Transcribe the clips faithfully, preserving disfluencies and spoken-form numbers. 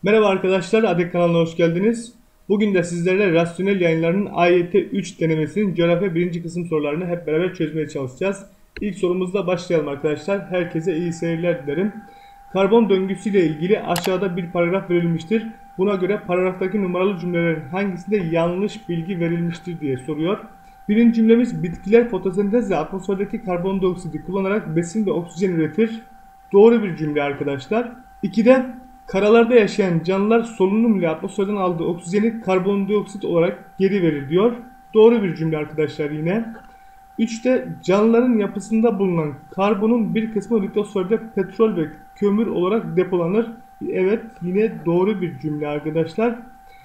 Merhaba arkadaşlar, Adek kanalına hoş geldiniz. Bugün de sizlerle rasyonel yayınlarının A Y T üç denemesinin coğrafya birinci kısım sorularını hep beraber çözmeye çalışacağız. İlk sorumuzla başlayalım arkadaşlar. Herkese iyi seyirler dilerim. Karbon döngüsüyle ilgili aşağıda bir paragraf verilmiştir. Buna göre paragraftaki numaralı cümlelerin hangisinde yanlış bilgi verilmiştir diye soruyor. Birinci cümlemiz bitkiler fotosentezle atmosferdeki karbondioksiti kullanarak besin ve oksijen üretir. Doğru bir cümle arkadaşlar. ikide karalarda yaşayan canlılar solunum ile atmosferden aldığı oksijeni karbondioksit olarak geri verir diyor. Doğru bir cümle arkadaşlar yine. üçte canlıların yapısında bulunan karbonun bir kısmı litosferde petrol ve kömür olarak depolanır. Evet, yine doğru bir cümle arkadaşlar.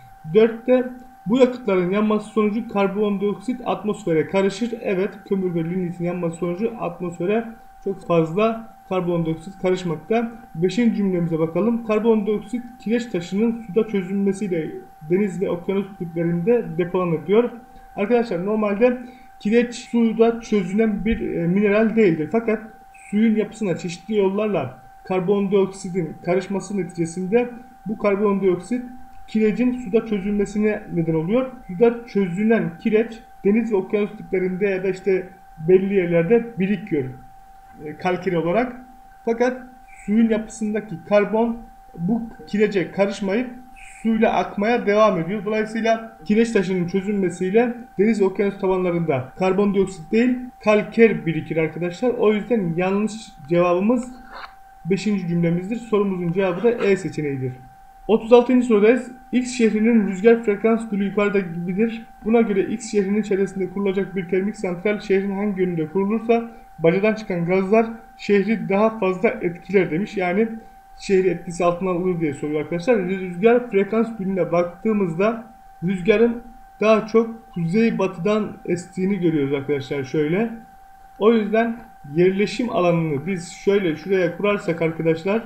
dörtte bu yakıtların yanması sonucu karbondioksit atmosfere karışır. Evet, kömür ve lignitin yanması sonucu atmosfere çok fazla karbondioksit karışmakta. beşinci cümlemize bakalım. Karbondioksit kireç taşının suda çözülmesiyle deniz ve okyanus diplerinde depolanır diyor. Arkadaşlar normalde kireç suda çözülen bir mineral değildir. Fakat suyun yapısına çeşitli yollarla karbondioksitin karışması neticesinde bu karbondioksit kirecin suda çözülmesine neden oluyor. Suda çözülen kireç deniz ve okyanus diplerinde ya da işte belli yerlerde birikiyor kalkeri olarak. Fakat suyun yapısındaki karbon bu kirece karışmayıp suyla akmaya devam ediyor. Dolayısıyla kireç taşının çözülmesiyle deniz ve okyanus tabanlarında karbondioksit değil kalker birikir arkadaşlar. O yüzden yanlış cevabımız beşinci cümlemizdir. Sorumuzun cevabı da E seçeneğidir. otuz altıncı sorudayız. X şehrinin rüzgar frekans gülü yukarıda gibidir. Buna göre X şehrinin çevresinde kurulacak bir termik santral şehrin hangi yönünde kurulursa bacadan çıkan gazlar şehri daha fazla etkiler demiş. Yani şehri etkisi altına alır diye soruyor arkadaşlar. Rüzgar frekans gülüne baktığımızda rüzgarın daha çok kuzey batıdan estiğini görüyoruz arkadaşlar şöyle. O yüzden yerleşim alanını biz şöyle şuraya kurarsak arkadaşlar,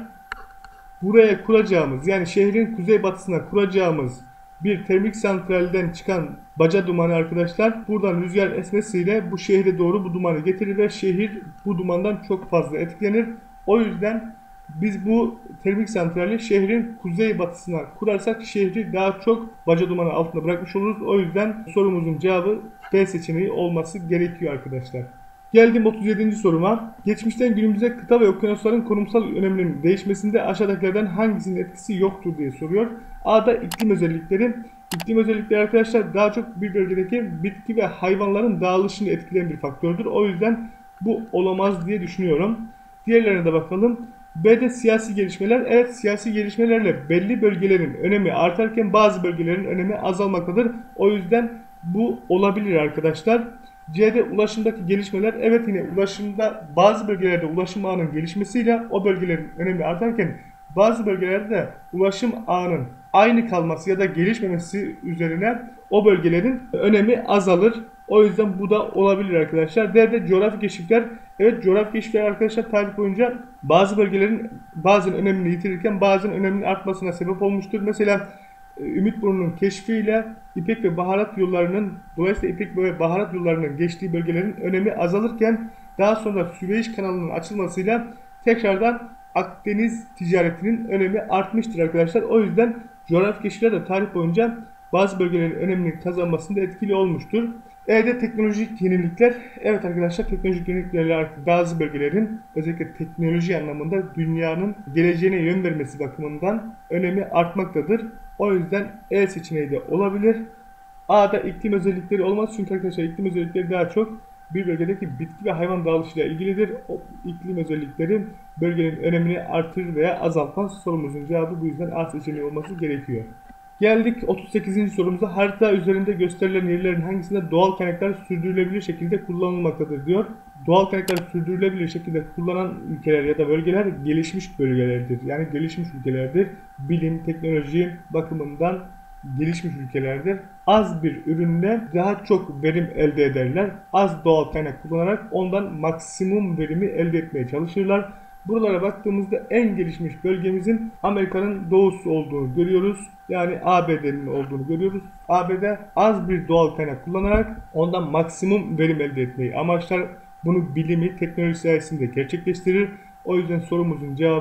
buraya kuracağımız yani şehrin kuzeybatısına kuracağımız bir termik santralden çıkan baca dumanı arkadaşlar buradan rüzgar esmesiyle bu şehre doğru bu dumanı getirir ve şehir bu dumandan çok fazla etkilenir. O yüzden biz bu termik santrali şehrin kuzeybatısına kurarsak şehri daha çok baca dumanı altında bırakmış oluruz. O yüzden sorumuzun cevabı B seçeneği olması gerekiyor arkadaşlar. Geldim otuz yedinci soruma. Geçmişten günümüze kıta ve okyanusların konumsal öneminin değişmesinde aşağıdakilerden hangisinin etkisi yoktur diye soruyor. A'da iklim özellikleri. İklim özellikleri arkadaşlar daha çok bir bölgedeki bitki ve hayvanların dağılışını etkileyen bir faktördür. O yüzden bu olamaz diye düşünüyorum. Diğerlerine de bakalım. B'de siyasi gelişmeler. Evet, siyasi gelişmelerle belli bölgelerin önemi artarken bazı bölgelerin önemi azalmaktadır. O yüzden bu olabilir arkadaşlar. C'de ulaşımdaki gelişmeler. Evet, yine ulaşımda bazı bölgelerde ulaşım ağının gelişmesiyle o bölgelerin önemi artarken bazı bölgelerde de ulaşım ağının aynı kalması ya da gelişmemesi üzerine o bölgelerin önemi azalır. O yüzden bu da olabilir arkadaşlar. D'de coğrafi keşifler. Evet, coğrafi keşifler arkadaşlar tarih boyunca bazı bölgelerin bazen önemini yitirirken bazen öneminin artmasına sebep olmuştur. Mesela Ümitburnu'nun keşfiyle İpek ve baharat yollarının dolayısıyla İpek ve baharat yollarının geçtiği bölgelerin önemi azalırken daha sonra Süveyş kanalının açılmasıyla tekrardan Akdeniz ticaretinin önemi artmıştır arkadaşlar. O yüzden coğrafi keşifler de tarih boyunca bazı bölgelerin önemini kazanmasında etkili olmuştur. E'de teknolojik yenilikler. Evet arkadaşlar, teknolojik yeniliklerle artık bazı bölgelerin özellikle teknoloji anlamında dünyanın geleceğine yön vermesi bakımından önemi artmaktadır. O yüzden E seçeneği de olabilir. A'da iklim özellikleri olmaz çünkü arkadaşlar iklim özellikleri daha çok bir bölgedeki bitki ve hayvan dağılışıyla ilgilidir. O iklim özellikleri bölgenin önemini artırır veya azaltmaz. Sorumuzun cevabı bu yüzden A seçeneği olması gerekiyor. Geldik otuz sekizinci sorumuza. Harita üzerinde gösterilen yerlerin hangisinde doğal kaynaklar sürdürülebilir şekilde kullanılmaktadır diyor. Doğal kaynaklar sürdürülebilir şekilde kullanan ülkeler ya da bölgeler gelişmiş bölgelerdir. Yani gelişmiş ülkelerdir. Bilim, teknoloji bakımından gelişmiş ülkelerdir. Az bir ürünle daha çok verim elde ederler. Az doğal kaynak kullanarak ondan maksimum verimi elde etmeye çalışırlar. Buralara baktığımızda en gelişmiş bölgemizin Amerika'nın doğusu olduğunu görüyoruz. Yani A B D'nin olduğunu görüyoruz. A B D az bir doğal kaynak kullanarak ondan maksimum verim elde etmeyi amaçlar. Bunu bilimi, teknoloji sayesinde gerçekleştirir. O yüzden sorumuzun cevabı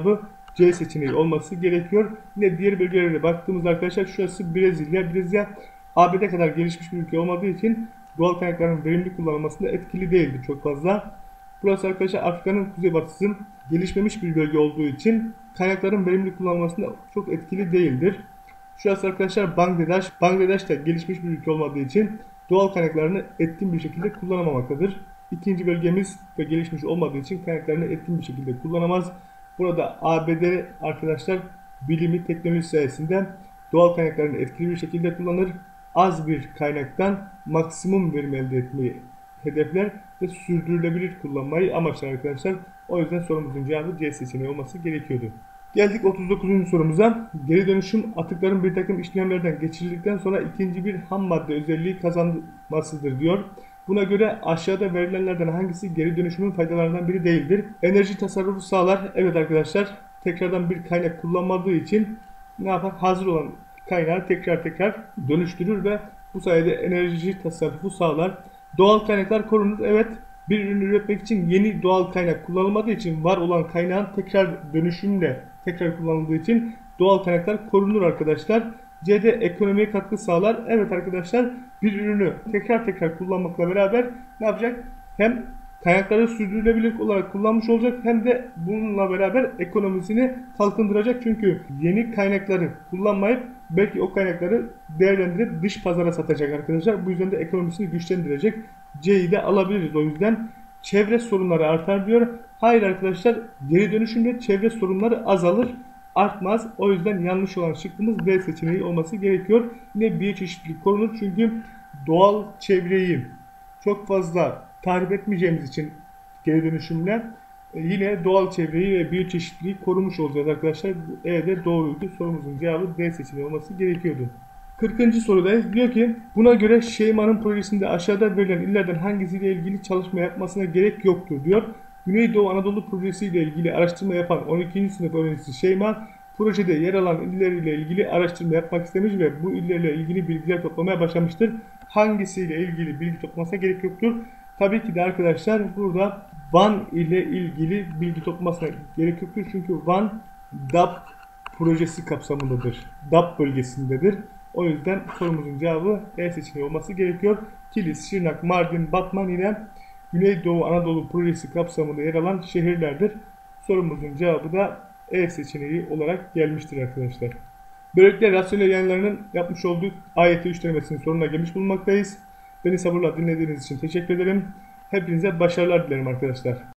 C seçeneği olması gerekiyor. Yine diğer bölgelere baktığımızda arkadaşlar şurası Brezilya. Brezilya A B D kadar gelişmiş bir ülke olmadığı için doğal kaynakların verimli kullanılmasında etkili değildir çok fazla. Burası arkadaşlar Afrika'nın kuzeybatısı, gelişmemiş bir bölge olduğu için kaynakların verimli kullanılmasında çok etkili değildir. Şurası arkadaşlar Bangladeş. Bangladeş de gelişmiş bir ülke olmadığı için doğal kaynaklarını etkin bir şekilde kullanamamaktadır. İkinci bölgemiz ve gelişmiş olmadığı için kaynaklarını etkin bir şekilde kullanamaz. Burada A B D arkadaşlar bilimi, teknoloji sayesinde doğal kaynaklarını etkili bir şekilde kullanır. Az bir kaynaktan maksimum verim elde etmeyi hedefler ve sürdürülebilir kullanmayı amaçlar arkadaşlar. O yüzden sorumuzun cevabı C seçeneği olması gerekiyordu. Geldik otuz dokuzuncu sorumuza. Geri dönüşüm atıkların bir takım işlemlerden geçirildikten sonra ikinci bir ham madde özelliği kazanmasıdır diyor. Buna göre aşağıda verilenlerden hangisi geri dönüşümün faydalarından biri değildir? Enerji tasarrufu sağlar. Evet arkadaşlar, tekrardan bir kaynak kullanmadığı için ne yapar? Hazır olan kaynağı tekrar tekrar dönüştürür ve bu sayede enerji tasarrufu sağlar. Doğal kaynaklar korunur. Evet, bir ürün üretmek için yeni doğal kaynak kullanılmadığı için var olan kaynağın tekrar dönüşümle tekrar kullanıldığı için doğal kaynaklar korunur arkadaşlar. C'de ekonomiye katkı sağlar. Evet arkadaşlar, bir ürünü tekrar tekrar kullanmakla beraber ne yapacak? Hem kaynakları sürdürülebilir olarak kullanmış olacak hem de bununla beraber ekonomisini kalkındıracak. Çünkü yeni kaynakları kullanmayıp belki o kaynakları değerlendirip dış pazara satacak arkadaşlar. Bu yüzden de ekonomisini güçlendirecek. C'yi de alabiliriz o yüzden. Çevre sorunları artar diyor. Hayır arkadaşlar, geri dönüşümde çevre sorunları azalır, artmaz. O yüzden yanlış olan şıkkımız D seçeneği olması gerekiyor. Yine biyoçeşitlilik korunur çünkü doğal çevreyi çok fazla tahrip etmeyeceğimiz için geri dönüşümle yine doğal çevreyi ve biyoçeşitliliği korumuş olacağız arkadaşlar. Bu E'de doğruydu. Sorumuzun cevabı D seçeneği olması gerekiyordu. kırkıncı sorudayız. Diyor ki buna göre Şeyma'nın projesinde aşağıda verilen illerden hangisiyle ilgili çalışma yapmasına gerek yoktur diyor. Güneydoğu Anadolu projesi ile ilgili araştırma yapan on ikinci sınıf öğrencisi Şeyma projede yer alan iller ile ilgili araştırma yapmak istemiş ve bu illerle ilgili bilgiler toplamaya başlamıştır. Hangisiyle ilgili bilgi toplamasına gerek yoktur? Tabii ki de arkadaşlar burada Van ile ilgili bilgi toplamasına gerek yoktur. Çünkü Van D A P projesi kapsamındadır. D A P bölgesindedir. O yüzden sorumuzun cevabı E seçeneği olması gerekiyor. Kilis, Şırnak, Mardin, Batman ile Güneydoğu Anadolu projesi kapsamında yer alan şehirlerdir. Sorumuzun cevabı da E seçeneği olarak gelmiştir arkadaşlar. Böylelikle rasyonel yayınlarının yapmış olduğu A Y T üç denemesinin sonuna gelmiş bulunmaktayız. Beni sabırla dinlediğiniz için teşekkür ederim. Hepinize başarılar dilerim arkadaşlar.